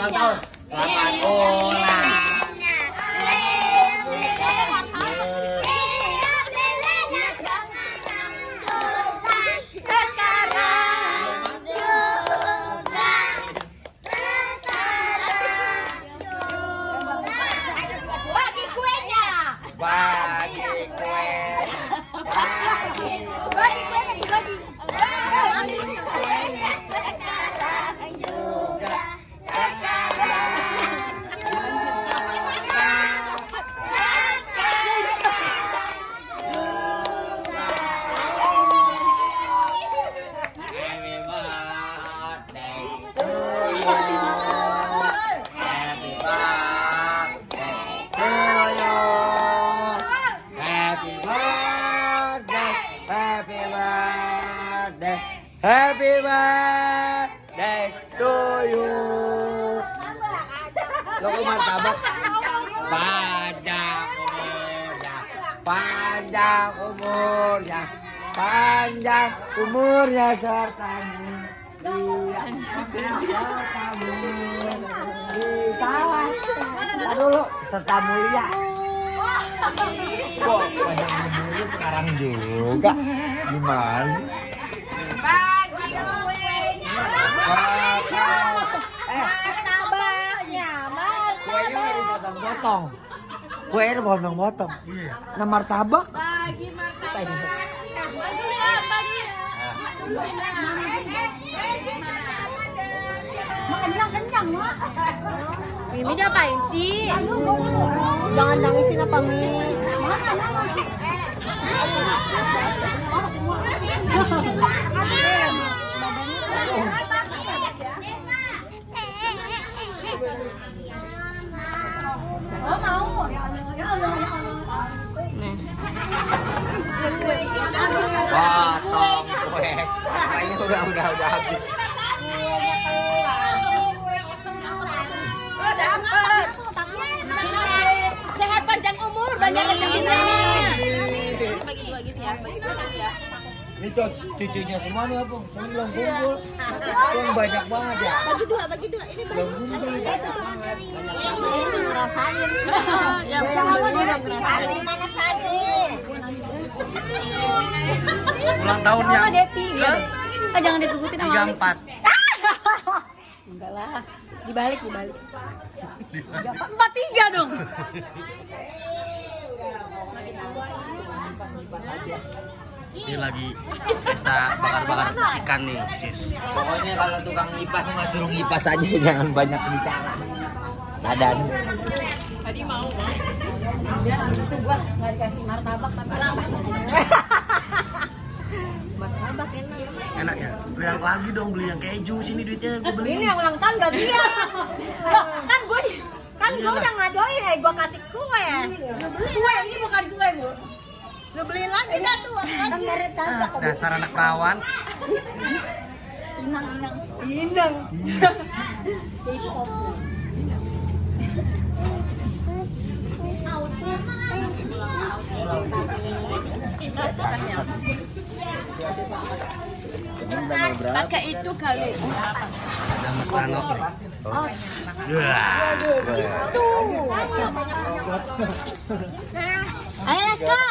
ulang tahun. Selamat ulang. Happy birthday to you. Lo kok martabak? Panjang umurnya, panjang umurnya, panjang umurnya serta mulia. Dulu serta mulia. Kok panjang umurnya sekarang juga? Gimana? Kuenya nggak dipotong-potong. Kuenya dipotong-potong. Iya. Nah martabak. Bagi martabak. Kenyang, Mak. Mimi ngapain sih? Jangan nangisin apa, Mimi. Oh mau? Ya Allah. Potong kue. Kayaknya udah habis. Sehat panjang umur, banyak rezekinya. Bagi dua gitu ya. Ini cucunya semua nih apa? Ini belum kumpul. Yang banyak banget ya. Bagi dua. Ini belum kumpul. ini ngerasain. Yang ngerasain mana tadi? Ulang tahun yang Jangan disebutin sama 34. Enggak lah. Dibalik. 43 dong. Ini lagi pesta bakar-bakar ikan nih, Cis. Pokoknya kalau tukang ngipas mah suruh ngipas aja, jangan banyak bicara. Dadan. Tadi mau. Dia itu gua enggak dikasih martabak tapi martabak enak. Enak ya? Beli yang lagi dong, beli yang keju, sini duitnya gue beli. Ini yang ulang tahun gak dia. Kan gue udah ngajoin gue kasih kue. Kue ini bukan kue, Bu. Lu beliin lagi dah tuh lagi. Dasar anak perawan. Inang. Itu oppo. Pakai itu kali. Ada Mas Nano nih. Oh. Itu. Ayo Laska.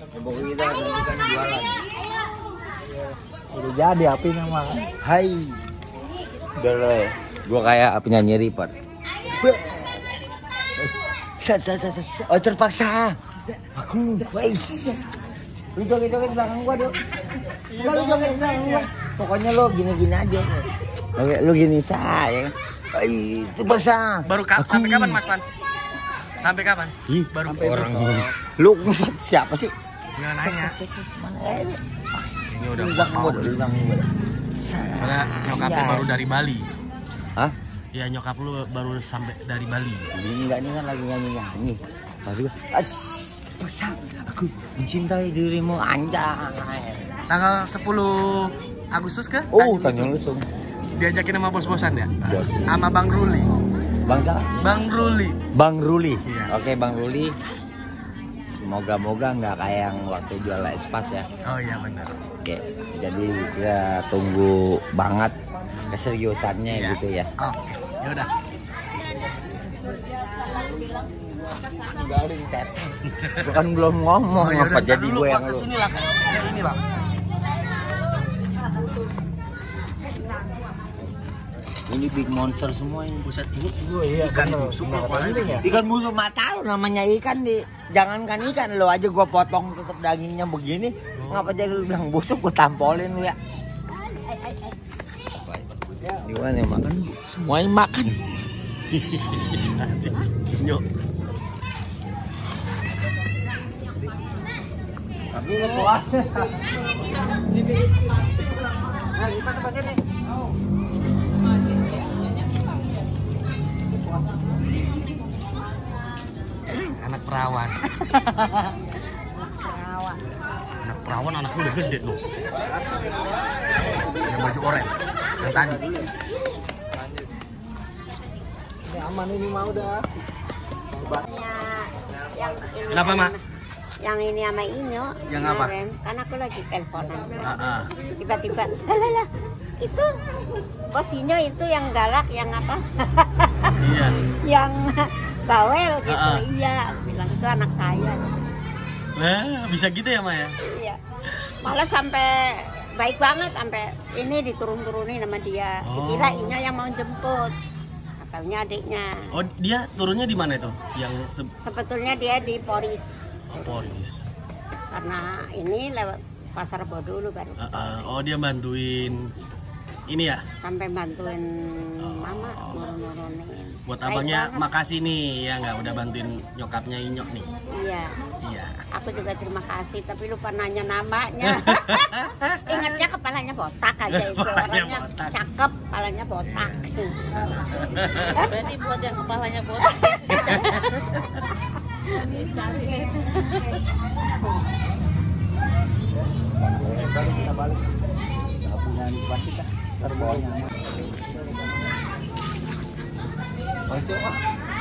Udah jadi apinya mah. Hai. Udah lo ya. Gua kayak penyanyi Ripot. Oh terpaksa. Aku. Lu joget-joget belakang gua, Dok. Lu joget belakang gua. Pokoknya lo gini-gini aja. Oke, lu gini saya. Itu bahasa. Sampai kapan, Mas Pan? Sampai kapan? Ih, baru orang lu siapa sih? Nggak nanya. Mana Ini udah soalnya nyokap lu baru dari Bali. Hah? Ya nyokap lu baru sampai dari Bali. Enggak, ini kan lagi nyanyi. Baru aku mencintai dirimu anjay. Tanggal 10 Agustus ke? Tanjung Lesung. Diajakin sama bos-bosan ya? Bos. Sama Bang Ruli. Bang siapa? Bang Ruli. Bang Ruli. Iya. Oke, Bang Ruli. Semoga-moga nggak kayak yang waktu jual espas ya. Oh iya benar. Oke, jadi kita tunggu banget keseriusannya Iya. gitu ya. Oke, yaudah. Galing setan. Bukan belum ngomong apa jadi gue yang lu. Sini lah kayak ini lah. Ini big monster semua ini. Buset ini Iya, ikan busuk apa ya? Ikan busuk mata lu namanya ikan di. Jangankan ikan lo aja gua potong tetap dagingnya begini. Ngapa jadi lu bilang busuk gua tampolin lu ya. Gimana ya makan? Semuanya makan. Nyok. Tapi lu puasnya. Nah, gimana pakai nih? Anak perawan. Anak perawan anaknya udah gede loh. Yang baju oranye. Yang tadi. Ini aman ini mau dah. Kenapa, Mak? Yang ini sama Inyo. Yang apa? Kemarin, kan aku lagi teleponan. Ah. Tiba-tiba, lah, itu bos Inyo itu yang galak, yang apa? Iya. Yang bawel gitu. Ah. Iya, aku bilang itu anak saya. Nah, bisa gitu ya, Maya? Iya. Malah sampai baik banget, sampai ini diturun-turunin sama dia. Dikira Inyo yang mau jemput. Katanya adiknya. Oh, dia turunnya di mana itu? Yang Sebetulnya dia di Poris. Polis. Karena ini lewat Pasar Rebo dulu baru. Oh, dia bantuin ini ya? Sampai bantuin mama nurun-nurunin. Buat Baik abangnya banget. makasih nih ya nggak udah bantuin nyokapnya Inyok nih. Iya. Iya. Aku juga terima kasih, tapi lupa nanya namanya. Ingatnya kepalanya botak aja itu. Kepalanya Orangnya botak. cakep, kepalanya botak. Berarti buat yang kepalanya botak. Baru kita balik. Kita punya di depan kita. Terbawahnya. Masuk ah.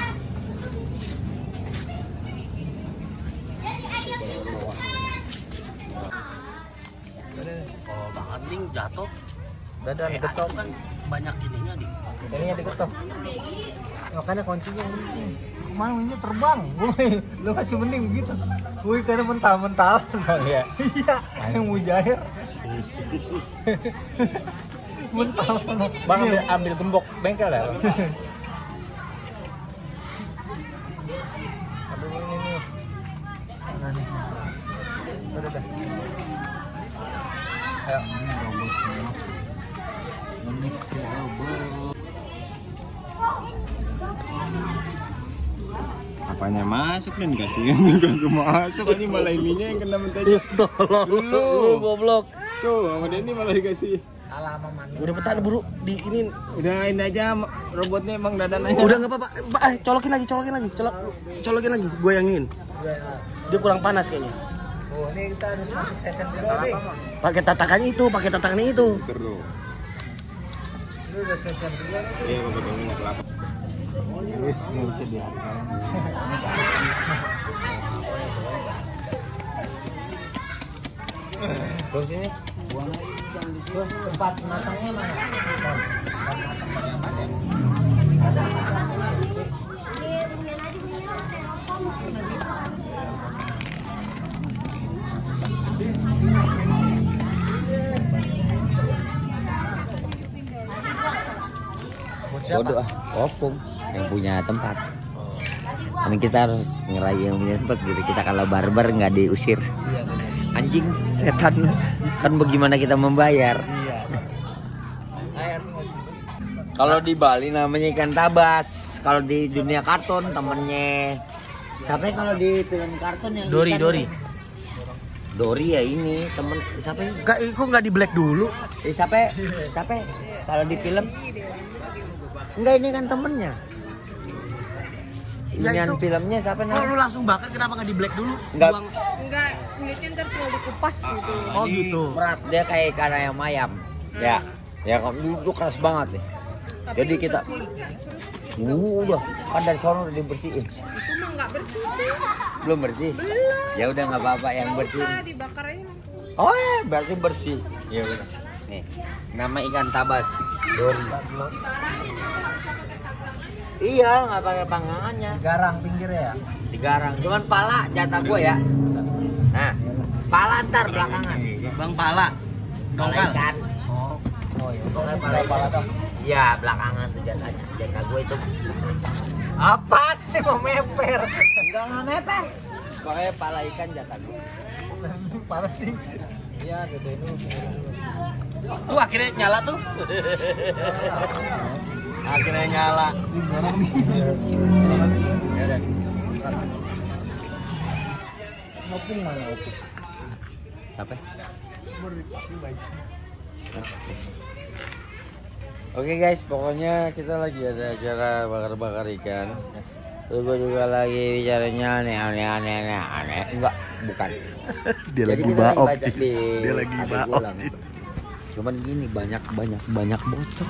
Oh, banget nih jatuh. Dadah diketok. Kan banyak ininya nih. Ininya diketok. Makanya kuncinya ini. Mana ini terbang. Woi, lu kasih mending begitu. Woi, karena mental-mental. Iya. Iya, yang mujair. Mental sana. Bang ambil gembok bengkel ya. Aduh ini. Nah, nih. Udah. Ayo, ini robot semua. Mengisi robot. Apanya masuk nih kasihan juga gue masuk ini malah ininya yang kena mentega. Tolong lu goblok. Tuh sama dia ini malah dikasih. Alama mandi. Udah petan buru di ini. Udah ini aja robotnya emang dadan aja. Udah nggak apa-apa. Colokin lagi. Colokin lagi. Gue yang ingin. Dia kurang panas kayaknya. Oh, ini kita harus masuk season kedua nih. Pakai tatakannya itu. Terus. Ini udah season kedua nih. Iya robot yang minyak kelapa. Wih, nggak bisa dihargai. Terus ini buang aja jangan di sini. Tempat matangnya mana? Bodoh ah, opung yang punya tempat. Karena kita harus ngeraih yang punya tempat gitu. Kita kalau barbar nggak diusir. Anjing, setan. Kan bagaimana kita membayar? Kalau di Bali namanya ikan tabas. Kalau di dunia kartun temennya siapa ya kalau di film kartun yang Dori. Dori ya ini temen siapa ya? Kok nggak di black dulu? Siapa? Kalau di film? Enggak, ini kan temennya. Ya Inian itu. filmnya siapa Kok namanya? lu langsung bakar kenapa nggak di black dulu? Nggak. Buang. Enggak, kulitnya ntar tinggal dikupas gitu. Oh gitu. Berat dia kayak ikan ayam. Ya. Ya kan dulu keras banget nih. Jadi kita udah kan dari sono udah dibersihin. Itu mah nggak bersih tuh. Belum bersih? Belum. Ya udah nggak apa-apa yang Nggak bersih. usah dibakar aja langsung. Oh ya, berarti bersih. Ya udah. Nih, nama ikan tabas. Dori. Iya, nggak pakai panggangannya. Garang pinggirnya ya. Cigarang. Cuman pala jatah gua ya. Nah, pala ntar belakangan. Bang pala. Pala Dongkal. ikan. Oh iya. Pala ikan. Iya, belakangan tuh jatahnya. Jatah gua itu. Apa? Mau meper? Enggak meper. Pokoknya pala ikan jatah gua. Parah sih. Iya, gitu itu. Tuh akhirnya nyala tuh. Akhirnya nyala. Ngopung mana opung? Apa? Oke guys, pokoknya kita lagi ada acara bakar-bakar ikan. Terus gue juga lagi bicaranya aneh. Enggak, bukan. Dia Jadi lagi kita baop. baca di Dia lagi adek baop. gulang. Cuman gini banyak bocor.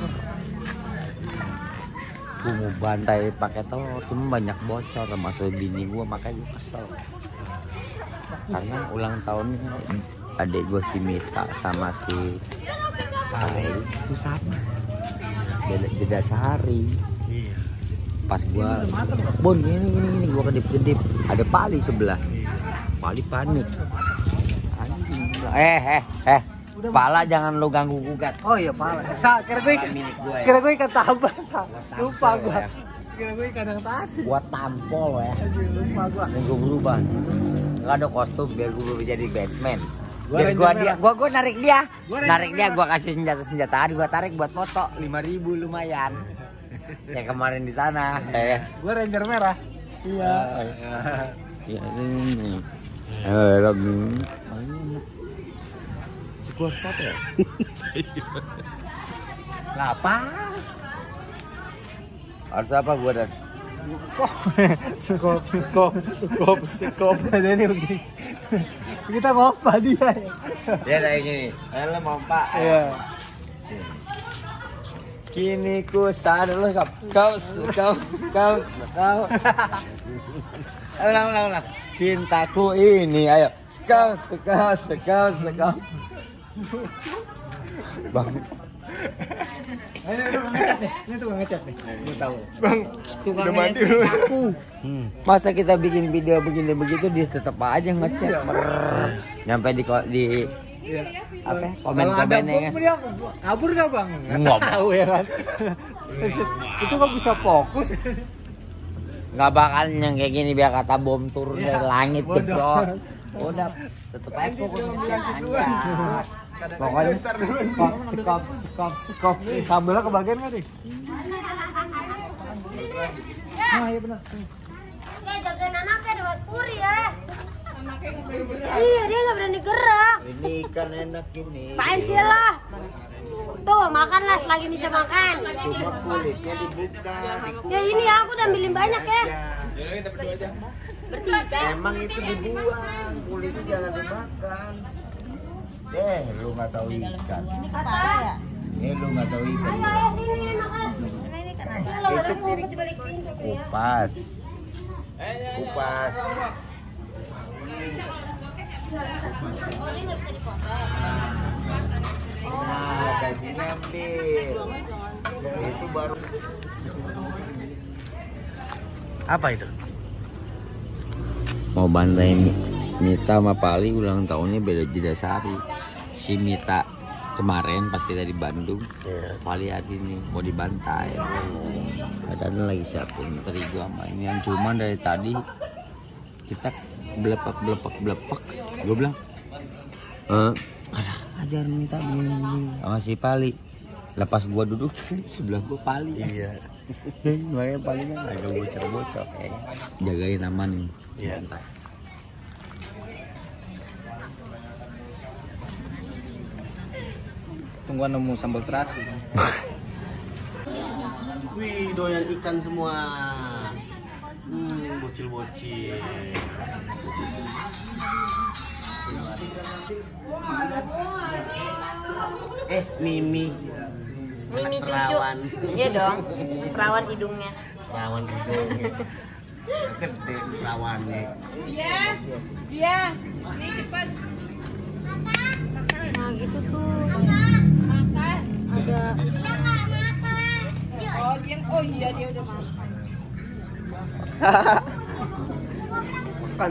Gue mau bantai pakai telur, cuma banyak bocor termasuk bini gue, makanya gue kesel. Karena ulang tahunnya adik gue si Mita sama si Pali itu sama. Beda sehari. Iya. Pas gua Bon gini gua kedip-kedip ada Pali sebelah. Pali panik. Anjing. Pala jangan lu ganggu gugat. Oh iya pala. Kira gue Pala milik gua ya. kira gue ikan tambah. Lupa tampol gua. ya. Kira gue ikan yang tadi. Gua tampol ya. Lupa gua. Dan gua berubah. Enggak ada kostum biar gua jadi Batman. Gua Biar Ranger gua narik dia. Gua Ranger Narik dia merah. gua kasih senjataan gua tarik buat foto 5.000 lumayan. Yang kemarin di sana. Gue Ranger merah. Iya. Iya ini. Lagi. Gua foto ya. Ngapa? Harus apa gua dan? Sekop. Jadi begini. Kita ngopa dia ya. Ya kayak gini. Lo mau Pak? Iya. Kini ku sadar lo kau. Ulang. Cintaku ini, ayo. Kau. Bang. Ini tukang ngecat nih. Gue tahu. Bang, tukang ngecek aku. Masa kita bikin video begini begitu dia tetap aja ngecek. Nyampe di apa? Komen-komennya kan. Dia kabur gak bang? Nggak tahu ya kan. Itu kok bisa fokus? Nggak bakal yang kayak gini biar kata bom turun dari langit jeblok. Udah tetep aja fokus ngecek aja. Pokoknya Skop. Sambelnya kebagian nggak nih? Nah, iya benar. Jagain anaknya lewat puri ya. Iya, dia nggak berani gerak. ini ikan enak ini. Apaan sih lah? Tuh, makanlah selagi bisa makan. Cuma kulitnya dibuka. Ya ini aku udah ambilin banyak ya. Bertiga. Emang itu dibuang, kulitnya jangan dimakan. Lu nggak tahu ikan. Ini kepala ya? Lu nggak tahu ikan. Ini makan. Ini kan ada. Kalau mau dibalikin coba ya. Kupas. Oh, ini nggak bisa dipotong. Nah, dagingnya ambil. Itu baru. Apa itu? Mau bantai Mita sama Pali ulang tahunnya beda jeda sehari. Si Mita kemarin pas kita di Bandung, Pali hari ini mau dibantai. Padahal lagi siapin terigu sama ini yang cuman dari tadi kita belepek. Gue bilang, ajar Mita begini sama si Pali. Lepas gua duduk sebelah gua Pali. Iya. Makanya Palinya agak bocor-bocor. Jagain aman nih. Iya. Bentar. Tunggu nemu sambal terasi. Wih, doyan ikan semua. Bocil-bocil. Mimi. Mimi cucu. Perawan. Iya dong. Perawan hidungnya. Perawan hidungnya. Gede perawannya. Nah, gitu tuh. Ada. Makan.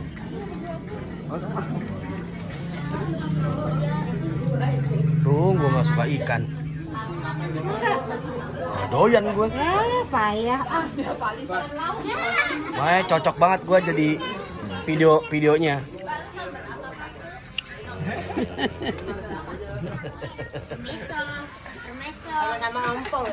Tuh, gue nggak suka ikan. Doyan gue. Payah. Wah, cocok banget gue jadi videonya. Sama ompong.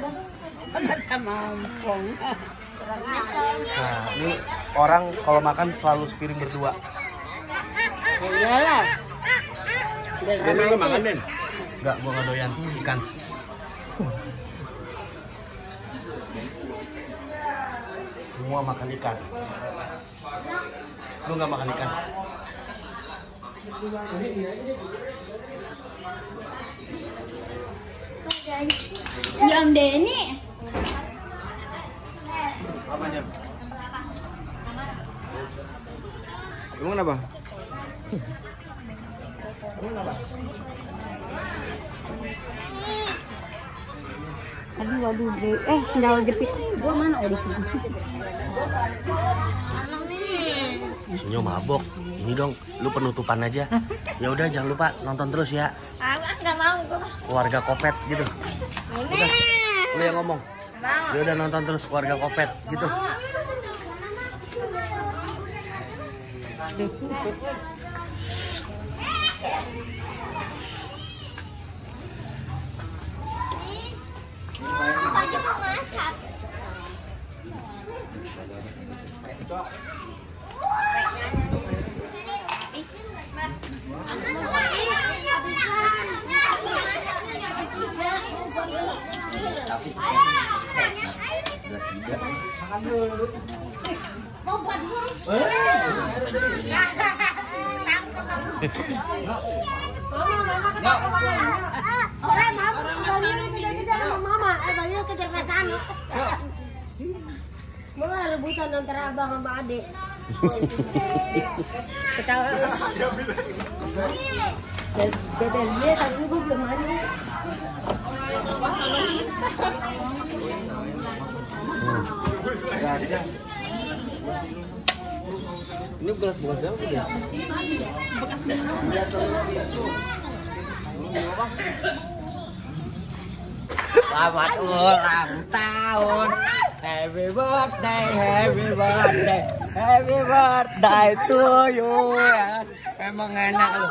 Nah, ini orang kalau makan selalu sepiring berdua. Iyalah. Enggak, gue nggak doyan ikan. Semua makan ikan. Lu nggak makan ikan? Ya Om Denny. Apa aja? Emang kenapa? Waduh, sendal jepit gua mana di sini? Sinyo mabok. Ini dong, lu penutupan aja. Ya udah, jangan lupa nonton terus ya. Nggak mau gua. Keluarga Kopet gitu. Udah, lu yang ngomong. Ya udah, nonton terus Keluarga Kopet gitu. Baju mau masak. Bayu kejar ke sana. Malah rebutan antara abang sama adik. Ketawa. Dan dia tadi gue belum mandi. Ini bekas apa ya? Selamat ulang tahun. Happy birthday to you. Emang enak lu.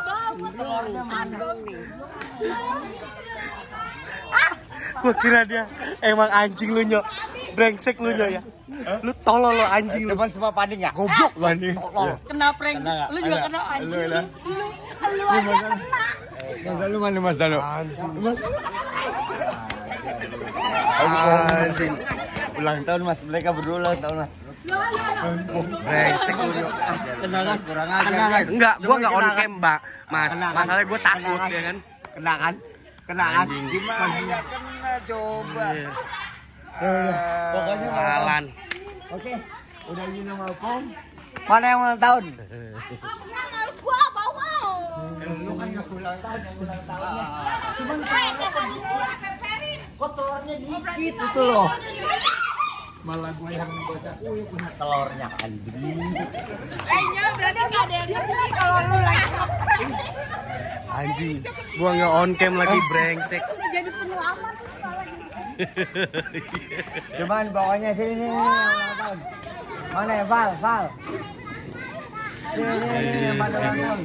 Gua kira dia emang anjing lu, Nyok. Brengsek lu, Nyok ya. Lu tolol lo anjing lu. Cuman semua panik ya? Goblok lu anjing. Kena prank. Lu juga kena anjing. Lu aja kena. Mas Danu. Anjing. Ulang tahun Mas, mereka berdua ulang tahun Mas. Brengsek lu, Nyok. Kenalan kurang ajar. Enggak, gua enggak on cam, Mbak. Mas, masalahnya gua takut ya kan. Kena kan? Anjing. Gimana kena coba. Pokoknya malan. Oke, udah gini sama Om. Mana yang ulang tahun? Harus gua bawa. Lu kan nggak ulang tahun, yang ulang tahunnya. Cuman kok telurnya dikit itu loh. Malah gue yang baca, punya telurnya anjing. Kayaknya berarti nggak ada yang ngerti kalau lu lagi. Anjing. Gua enggak on cam lagi, brengsek. Udah jadi penyelamat. Cuman pokoknya sini nih yang ulang tahun. Mana ya, Val? Sini yang pada ulang tahun.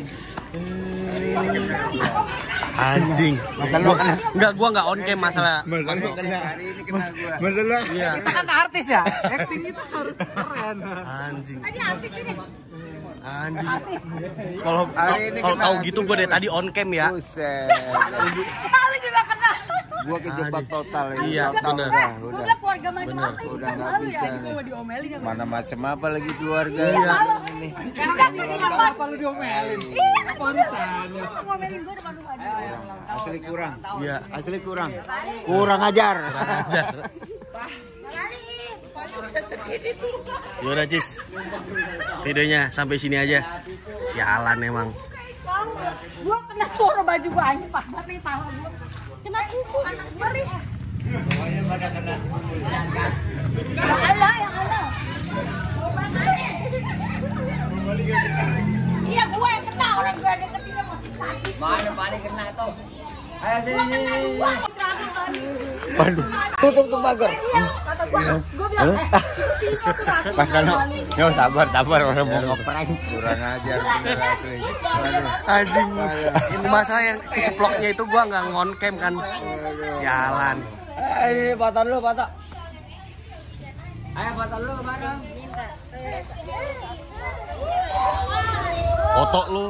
Anjing. Gua enggak on cam masalah. Hari ini kena gua. Iya. Kita kan artis ya. Acting kita harus keren. Anjing. Tadi artis ini. Anjing. Kalau tahu gitu gua dari tadi on cam ya. Buset. Lu juga kena. Gua kejebak total ini. Iya, bener. Udah keluarga macam-apa ini. Udah nggak Malu bisa ya, nih. gua diomelin ya. Mana macam apa lagi keluarga ini. Karena ini apa lu diomelin? Iya, apa urusannya? ngomelin gua depan rumah dia. Asli kurang. Iya. Asli kurang. Kurang ajar. Ajar. Yaudah, Cis. Videonya sampai sini aja. Sialan emang. Gua kena suara baju gua anjing pas banget nih tangan gua. Kena kuku anak gua nih. Semuanya pada kena. Yang ada. Iya gue yang kena, orang gue deketinnya masih sakit. Mana paling kena tuh? Ayo sini. Waduh. Tutup pagar. Kata gue bilang, sini kau tuh aku. Pas kalau yo sabar orang mau Ngeprank. kurang ajar bener asli. Anjing. Ini masalah yang keceploknya itu gua nggak ngon-cam kan. Sialan. Ini patah lu, patah. Ayo patah lu kemana? Otok lu.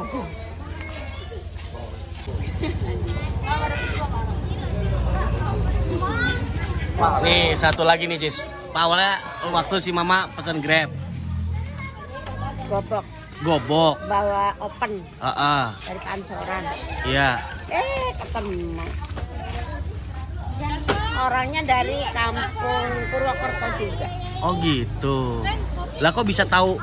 Nih satu lagi nih Cis. Awalnya waktu si Mama pesen Grab. Gobok. Bawa open dari Pancoran. Iya. Ketemu. Orangnya dari kampung Purwokerto juga. Oh gitu. Lah kok bisa tahu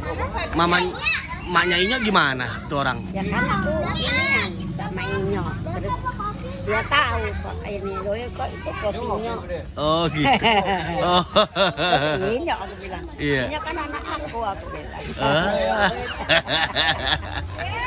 maknya Inyo gimana tuh orang? Ya kan aku inian sama Inyo. Terus dia tahu kok ini loh kok itu Inyo. Oh gitu. Oh. Terus Inyo aku bilang. Iya. Inyo kan anak aku bilang.